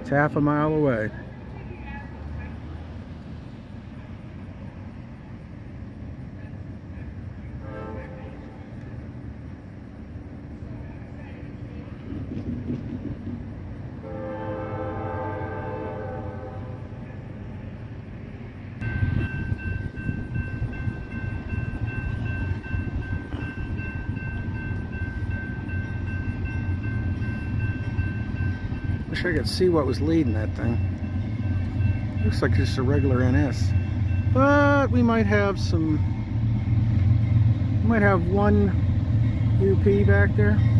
It's half a mile away. Wish I could see what was leading that thing. Looks like just a regular NS. But we might have some, we might have one UP back there.